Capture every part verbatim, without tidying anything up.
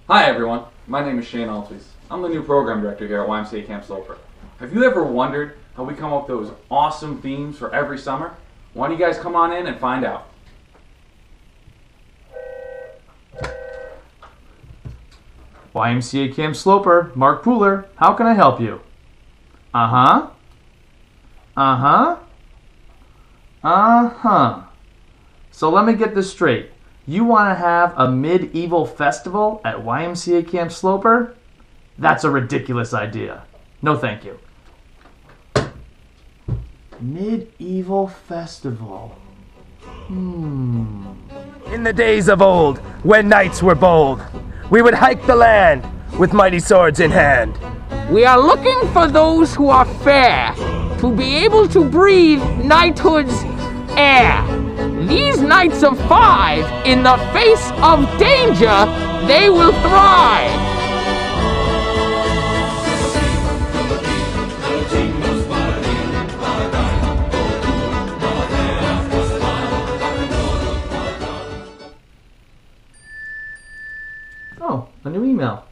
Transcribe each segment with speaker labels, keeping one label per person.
Speaker 1: Hi everyone, my name is Shane Altis. I'm the new program director here at Y M C A Camp Sloper. Have you ever wondered how we come up with those awesome themes for every summer? Why don't you guys come on in and find out?
Speaker 2: Y M C A Camp Sloper, Mark Pooler, how can I help you? Uh-huh. Uh-huh. Uh-huh. So let me get this straight. You want to have a medieval festival at Y M C A Camp Sloper? That's a ridiculous idea. No thank you. Medieval festival. Hmm.
Speaker 3: In the days of old, when knights were bold, we would hike the land with mighty swords in hand.
Speaker 4: We are looking for those who are fair, to be able to breathe knighthood's air. These knights of five, in the face of danger, they will thrive.
Speaker 2: Oh, a new email.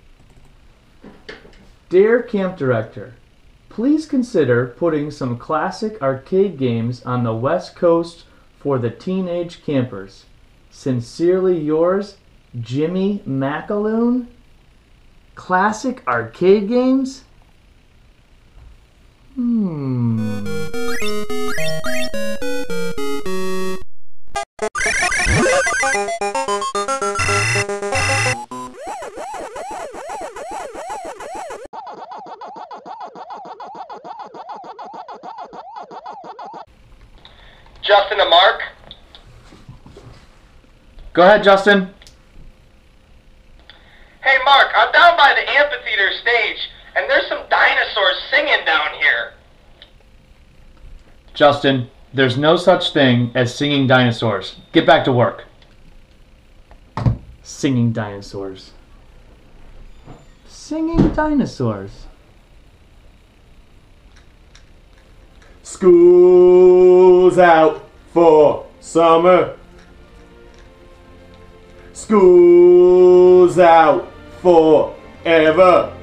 Speaker 2: Dear Camp Director, please consider putting some classic arcade games on the West Coast for the teenage campers. Sincerely yours, Jimmy McAloon. Classic arcade games? Hmm.
Speaker 3: Justin and Mark?
Speaker 2: Go ahead, Justin.
Speaker 3: Hey Mark, I'm down by the amphitheater stage, and there's some dinosaurs singing down here.
Speaker 2: Justin, there's no such thing as singing dinosaurs. Get back to work. Singing dinosaurs. Singing dinosaurs.
Speaker 5: School's out for summer. School's out forever.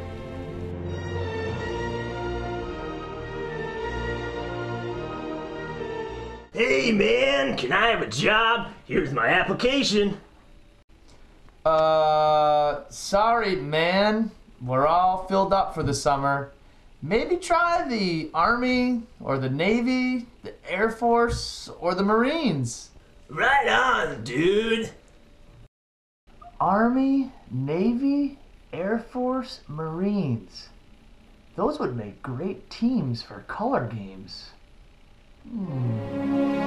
Speaker 6: Hey man, can I have a job? Here's my application.
Speaker 2: Uh, sorry, man. We're all filled up for the summer. Maybe try the Army, or the Navy, the Air Force, or the Marines.
Speaker 6: Right on, dude.
Speaker 2: Army, Navy, Air Force, Marines. Those would make great teams for color games. Hmm.